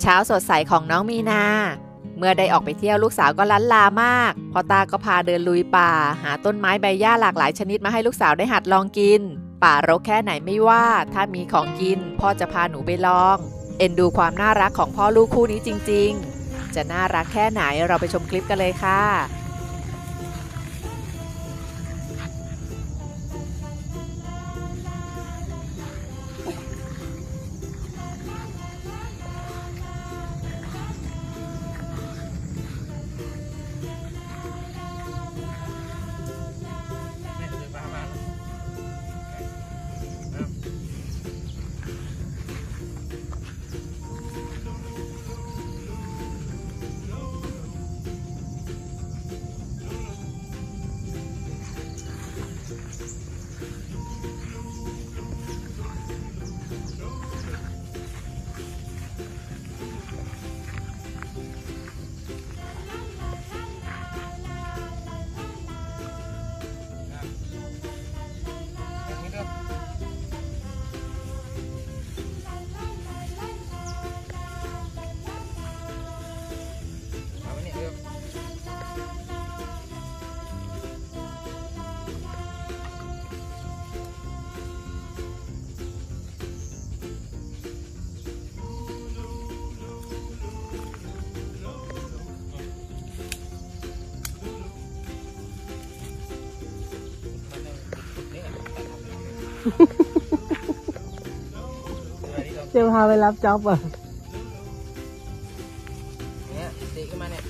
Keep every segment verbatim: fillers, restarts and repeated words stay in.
เช้าสดใสของน้องมีนาเมื่อได้ออกไปเที่ยวลูกสาวก็ลั้นลามากพ่อตาก็พาเดินลุยป่าหาต้นไม้ใบหญ้าหลากหลายชนิดมาให้ลูกสาวได้หัดลองกินป่ารกแค่ไหนไม่ว่าถ้ามีของกินพ่อจะพาหนูไปลองเอ็นดูความน่ารักของพ่อลูกคู่นี้จริงๆจะน่ารักแค่ไหนเราไปชมคลิปกันเลยค่ะจะพาไปรับจ็อบอ่ะเนี่ยตีขึ้นมาเนี่ย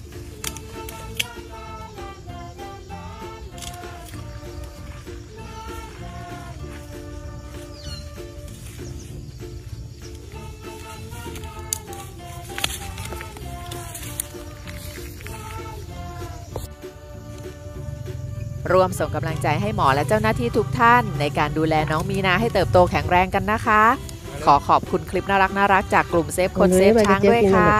ร่วมส่งกำลังใจให้หมอและเจ้าหน้าที่ทุกท่านในการดูแลน้องมีนาให้เติบโตแข็งแรงกันนะคะขอขอบคุณคลิปน่ารักน่ารักจากกลุ่มเซฟคนเซฟช้างด้วยค่ะ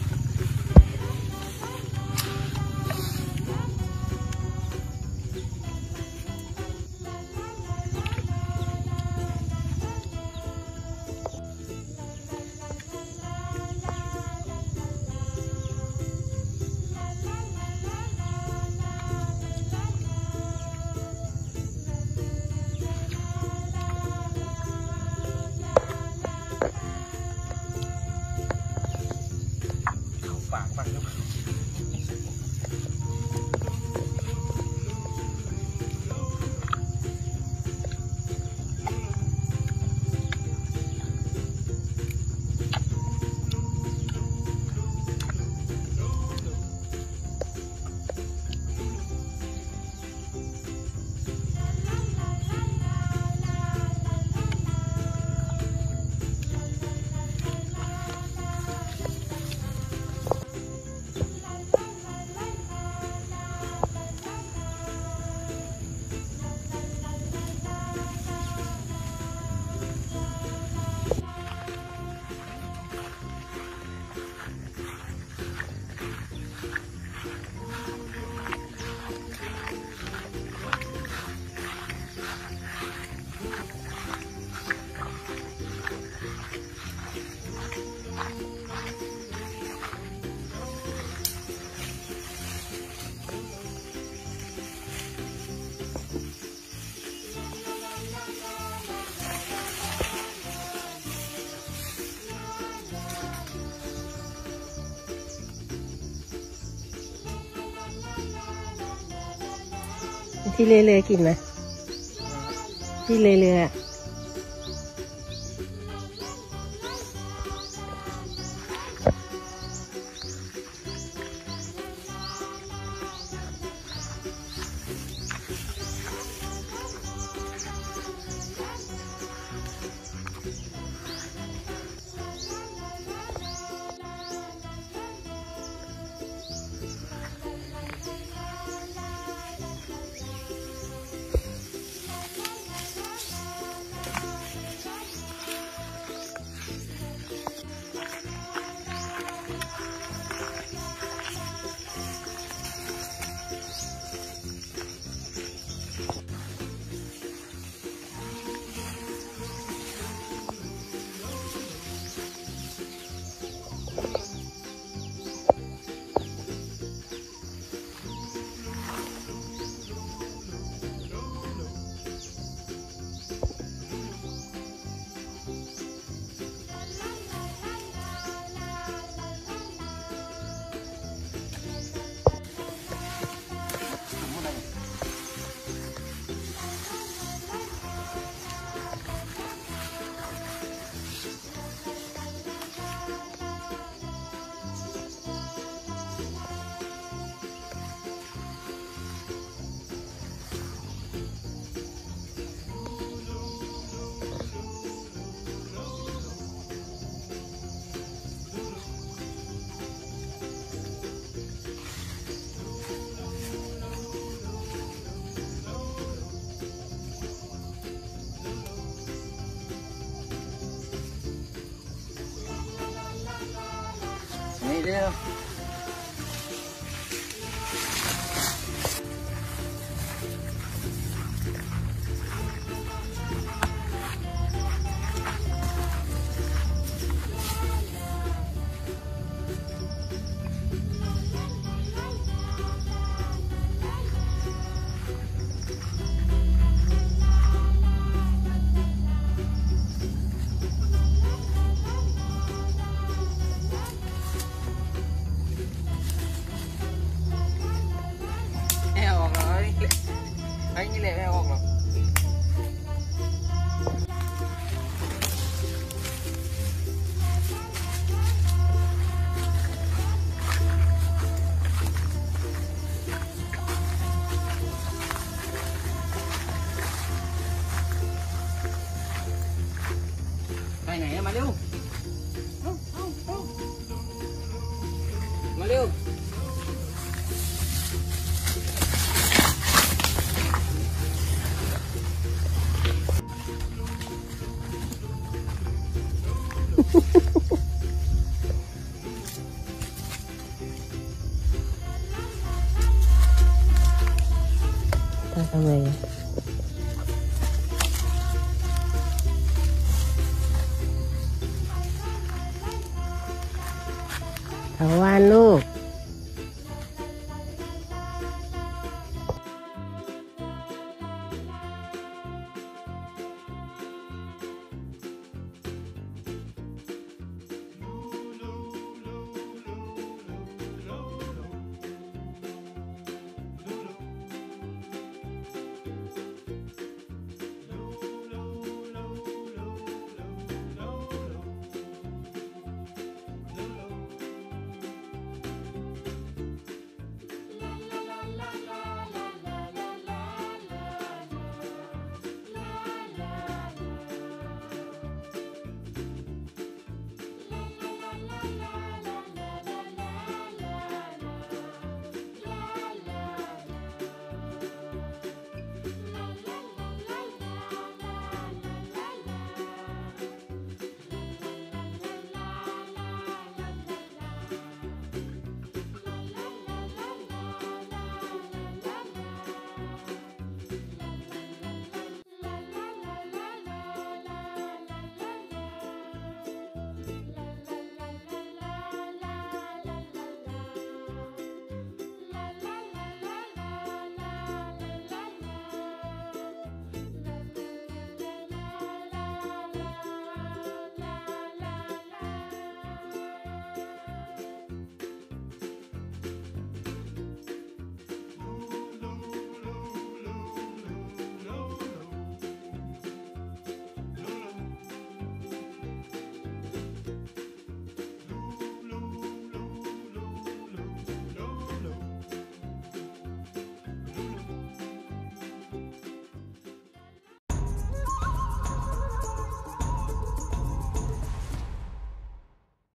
ฝากฟังลูกที่เลื่อยๆกินไหมที่เลื่อยๆเร็วไม่ออกหรอกไอ้นี่แหละไม่ออกหรอกไปไหนอะมาเร็วเอาเอาเอามาเร็วทำไมอะถาวรลูก